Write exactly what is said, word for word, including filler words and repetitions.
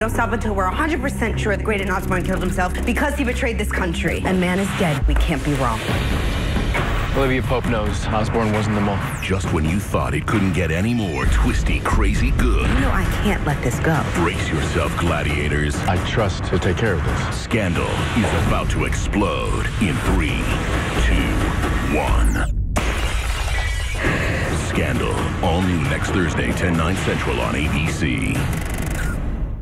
Don't stop until we're one hundred percent sure the great Osborne killed himself because he betrayed this country. And man is dead. We can't be wrong. Olivia Pope knows Osborne wasn't the mole. Just when you thought it couldn't get any more twisty, crazy good. You know I can't let this go. Brace yourself, gladiators. I trust to take care of this. Scandal is about to explode in three, two, one. Scandal, all new next Thursday, ten, nine central on A B C.